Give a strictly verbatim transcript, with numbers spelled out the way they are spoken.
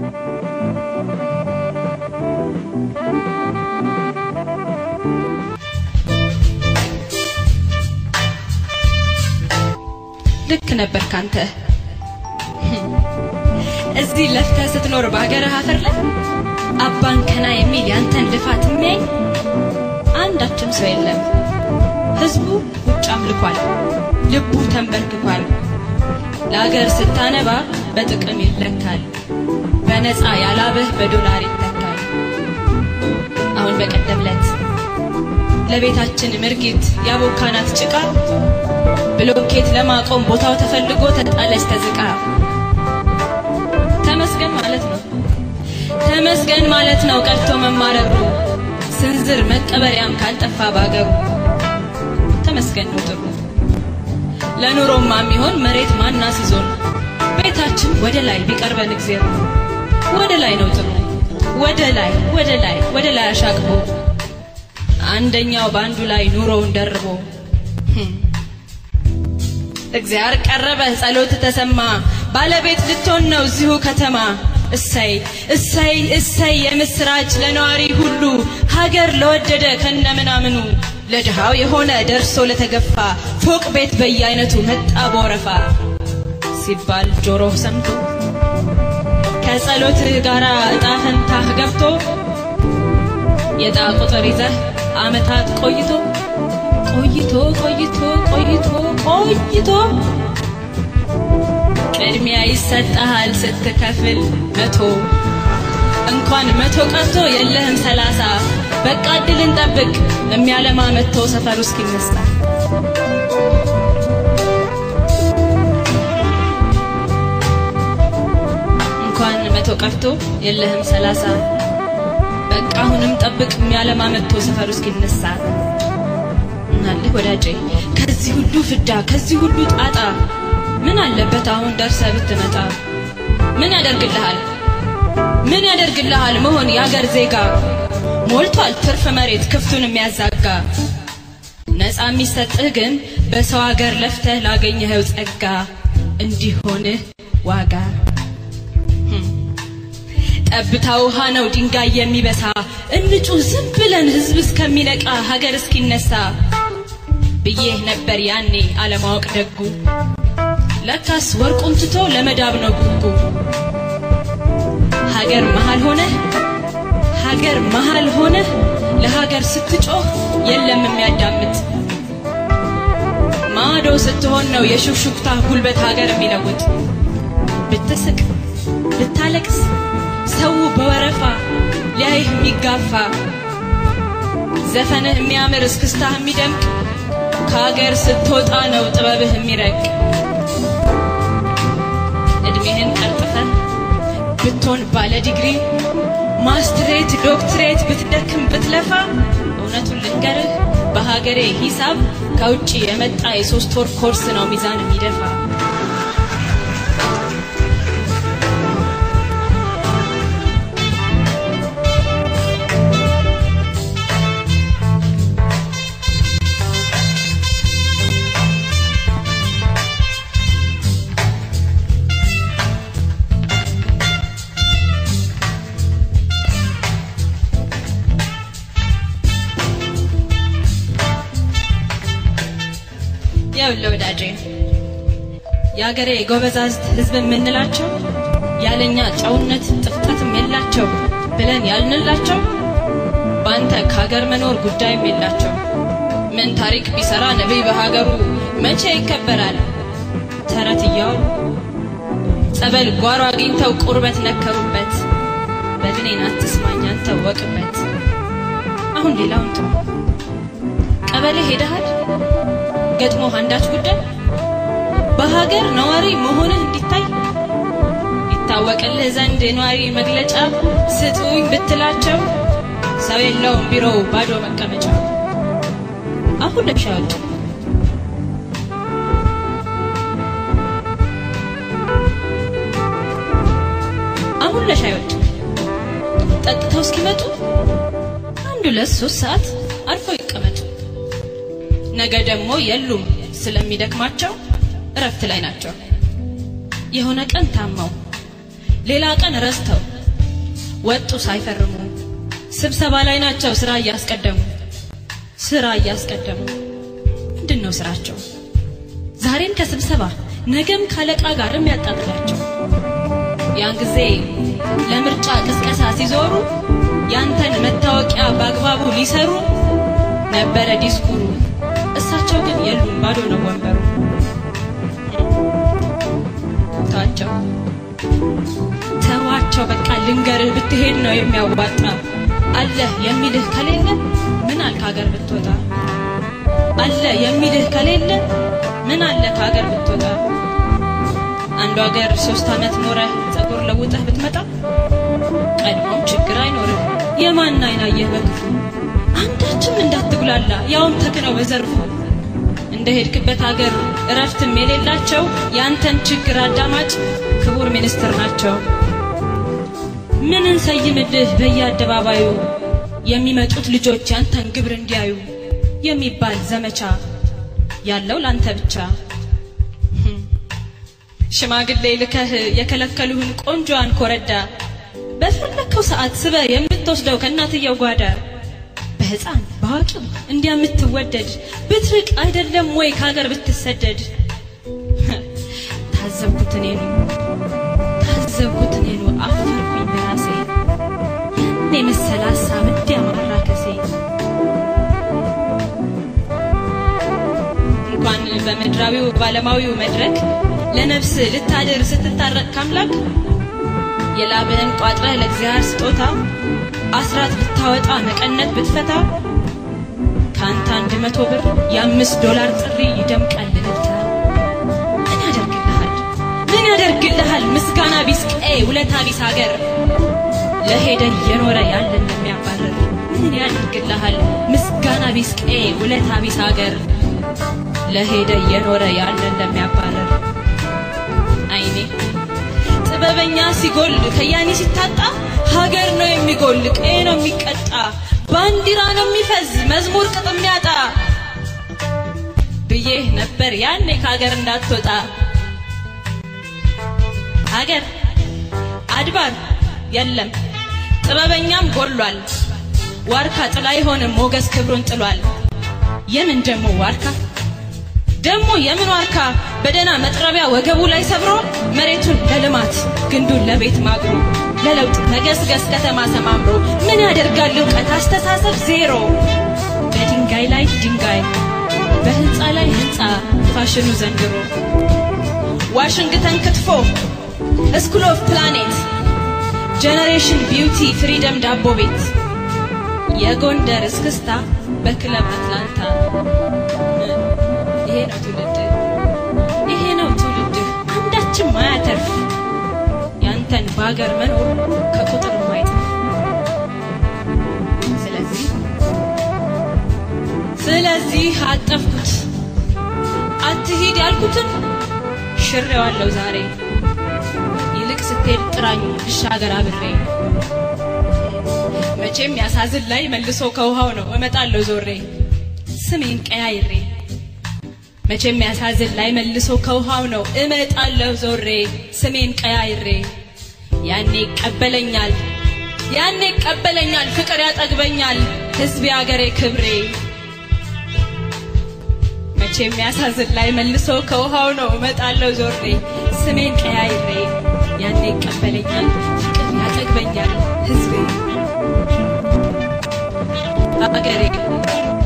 ልክ ነበር ካንተ እዚህ ለፍተህ ስትኖር በአገርህ አፈር ላይ አባን ከና የሚል ያንተን ልፋት የሚያይ አንዳችም ሰው የለም ህዝቡ ውጭ አምልኳል ልቡ ተንበርክኳል ለአገር ስታነባ በጥቅም ይለካል በነፃ ያላበህ በዶላር ይተካል አሁን በቀደምለት ለቤታችን ምርጊት ያቦካናት ጭቃ ብሎኬት ለማቆም ቦታው ተፈልጎ ተጣለች ተዝቃ ተመስገን ማለት ነው ተመስገን ማለት ነው ቀርቶ መማረሩ ስንዝር መቀበሪያም ካልጠፋ ባገሩ ተመስገን ነው ጥሩ ለኑሮማ የሚሆን መሬት ማናስ ይዞን ቤታችን ወደ ላይ ቢቀርበን እግዚአብሔር ወደ ላይ ነው ጥሩ ወደ ላይ ወደ ላይ ወደ ላይ አሻቅቦ አንደኛው ባንዱ ላይ ኑሮውን ደርቦ እግዚአብሔር ቀረበ ጸሎት ተሰማ ባለቤት ልትሆን ነው እዚሁ ከተማ እሰይ እሰይ እሰይ የምስራች ለነዋሪ ሁሉ ሀገር ለወደደ ከነምናምኑ ለድሃው የሆነ ደርሶ ለተገፋ ፎቅ ቤት በየአይነቱ መጣ በወረፋ ሲባል ጆሮ ሰምቶ ከጸሎት ጋራ እጣ ፈንታህ ገብቶ የጣ ቁጥር ይዘህ አመታት ቆይቶ ቆይቶ ቆይቶ ቆይቶ ቆይቶ ቅድሚያ ይሰጣል ስትከፍል መቶ እንኳን መቶ ቀርቶ የለህም ሰላሳ በቃ ድልን ጠብቅ የሚያለማ መጥቶ ሰፈሩ እስኪነሳ እንኳን መቶ ቀርቶ የለህም ሰላሳ በቃ አሁንም ጠብቅ የሚያለማ መጥቶ ሰፈሩ እስኪነሳ እናልህ ወዳጄ ከዚህ ሁሉ ፍዳ ከዚህ ሁሉ ጣጣ ምን አለበት አሁን ደርሰህ ብትመጣ ምን ያደርግልሃል ምን ያደርግልሃል መሆን ያገር ዜጋ ሞልቷል ትርፍ መሬት ክፍቱን የሚያዛጋ ነፃ የሚሰጥህ ግን በሰው ሀገር ለፍተህ ላገኘኸው ጸጋ እንዲሆንህ ዋጋ ጠብታ ውሃ ነው ድንጋይ የሚበሳ እንጩ ዝም ብለን ህዝብ እስከሚነቃ ሀገር እስኪነሳ ብዬህ ነበር ያኔ አለማወቅ ደጉ ለካስ ወርቁን ትቶ ለመዳብ ነው ጉጉ ሀገር መሃል ሆነ ሀገር መሃል ሆነ ለሀገር ስትጮህ የለም የሚያዳምጥ ማዶ ስትሆን ነው የሹክሹክታ ጉልበት ሀገር የሚለውጥ ብትስቅ ብታለቅስ ሰው በወረፋ ሊያይህ የሚጋፋ ዘፈንህ የሚያምር እስክስታህ የሚደምቅ ከሀገር ስትወጣ ነው ጥበብህ የሚረቅ እድሜህን ቀልጥፈህ ብትሆን ባለ ዲግሪ ማስትሬት ዶክትሬት ብትደክም ብትለፋ እውነቱን ልንገርህ በሀገሬ ሂሳብ ከውጪ የመጣ የሶስት ወር ኮርስ ነው ሚዛን የሚደፋ ያውለው ወዳጄ ያገሬ ጎበዛዝት ህዝብ ምንላቸው ያለኛ ጫውነት ጥፍጣትም የላቸው ብለን ያልንላቸው ባንተ ከሀገር መኖር ጉዳይም የላቸው ምን ታሪክ ቢሰራ ነብይ በሀገሩ መቼ ይከበራል ተረት ይያው ጸበል ጓሮ አግኝተው ቁርበት ነከሩበት በድኔን አትስማኛን ተወቅበት አሁን ሌላውን ተው ቀበሌ ሄደሃል ገጥሞ አንዳች ጉዳይ በሀገር ነዋሪ መሆንህ እንዲታይ ይታወቅልህ ዘንድ ነዋሪ መግለጫ ስጡኝ ብትላቸው ሰው የለውም ቢሮው ባዶ መቀመጫ አሁን ለሻውጥ አሁን ለሻውጥ ጠጥተው እስኪመጡ አንዱ ለሶስት ሰዓት አርፎ ይቀመጡ ነገ ደግሞ የሉም ስለሚደክማቸው እረፍት ላይ ናቸው የሆነ ቀን ታማው ሌላ ቀን ረስተው ወጡ ሳይፈርሙ ስብሰባ ላይ ናቸው ስራ ያስቀደሙ ስራ ያስቀደሙ ምንድነው ስራቸው ዛሬም ከስብሰባ ነገም ካለቃ ጋርም ያጣጥላቸው ያን ጊዜ ለምርጫ ቅስቀሳ ሲዞሩ ያንተን መታወቂያ ባግባቡ ሊሰሩ ነበረ ዲስኩሩ እሳቸው ግን የሉም ባዶ ነው ወንበሩ ታቸው ተዋቸው በቃ ልንገርህ ብትሄድ ነው የሚያዋጣ አለ የሚልህ ከሌለ ምን አልካ ሀገር ብትወጣ አለ የሚልህ ከሌለ ምን አለ ከሀገር ብትወጣ አንዱ ሀገር ሶስት አመት ኖረህ ጸጉር ለውጠህ ብትመጣ ቀድሞም ችግር አይኖርም የማን አይናየህ በክፉ አንዳችም እንዳትጉላላ ያውም ተክነው በዘርፉ እንደሄድክበት ሀገር እረፍትም የሌላቸው ያንተን ችግር አዳማጭ ክቡር ሚኒስትር ናቸው ምን እንሰይምልህ በየአደባባዩ የሚመጡት ልጆች ያንተን ግብር እንዲያዩ የሚባል ዘመቻ ያለው ላንተ ብቻ ሽማግሌ ልከህ የከለከሉህን ቆንጆን ኮረዳ በፈለከው ሰዓት ስበ የምትወስደው ከናትየው ጓዳ በህፃን ባቂው እንዲያምትወደድ ብትርቅ አይደለም ወይ ከሀገር ብትሰደድ ታዘብኩት እኔ ነው ታዘብኩት እኔ ነው አፈርኩኝ በራሴ ያኔ መሰላሳ ምድያ ማራከሴ እንኳን በመድራዊው ባለማዊው መድረክ ለነፍስ ልታደር ስትታረቅ ካምላክ የላብህን ቋጥረህ ለእግዚአብሔር ስጦታ አስራት ብታወጣ መቀነት ብትፈታ ካንተ አንድ መቶ ብር የአምስት ዶላር ጥሪ ይደምቃል ልልታ ምን ያደርግልሃል ምን ያደርግልሃል ምስጋና ቢስ ቀይ ውለታ ቢስ ሀገር ለሄደ የኖረ ያለን የሚያባረር ምን ያደርግልሃል ምስጋና ቢስ ቀይ ውለታ ቢስ ሀገር ለሄደ የኖረ ያለን የሚያባረር አይኔ ጥበበኛ ሲጎል ከያኒ ሲታጣ ሀገር ነው የሚጎል ቀይ ነው የሚቀጣ ባንዲራ ነው የሚፈዝ መዝሙር ቅጥም ያጣ ብዬ ነበር ያኔ ከሀገር እንዳትወጣ ሀገር አድባር የለም ጥበበኛም ጎሏል ዋርካ ጥላ ይሆን ሞገስ ክብሩን ጥሏል የምን ደሞ ዋርካ ደሞ የምን ዋርካ በደና መጥረቢያ ወገቡ ላይ ሰብሮ መሬቱን ለልማት ግንዱን ለቤት ማግሮ ለለውጥ ተገስገስ ከተማ ሰማምሮ ምን ያደርጋል ዕውቀት አስተሳሰብ ዜሮ በድንጋይ ላይ ድንጋይ በህንጻ ላይ ህንጻ ፋሽኑ ዘንድሮ ዋሽንግተን ክትፎ ስኩል ኦፍ ፕላኔት ጀነሬሽን ቢዩቲ ፍሪደም ዳቦ ቤት የጎንደር እስክስታ በክለብ አትላንታ ይሄ ነው ትውልድ ይሄ ነው ትውልድ አንዳችም ማያተርፍ ያንተን ባገር መኖር ከቁጥር ማይጠፍ ስለዚህ ስለዚህ አጠፍኩት አትሂድ ያልኩትን ሽሬዋለሁ ዛሬ ይልቅ ስትሄድ ጥራኝ ልሻገር አብሬ መቼም ያሳዝን ላይ መልሶ ከውሃው ነው እመጣለሁ ዞሬ ስሜን ቀያይሬ መቼም ያሳዝን ላይ መልሶ ከውሃው ነው እመጣለሁ ዞሬ ስሜን ቀያይሬ ያኔ ቀበለኛል ያኔ ቀበለኛል ፍቅር ያጠግበኛል ህዝብ ያገሬ ክብሬ መቼም ያሳዝን ላይ መልሶ ከውሃው ነው እመጣለሁ ዞሬ ስሜን ቀያይሬ ያኔ ቀበለኛል ፍቅር ያጠግበኛል ህዝብ አገሬ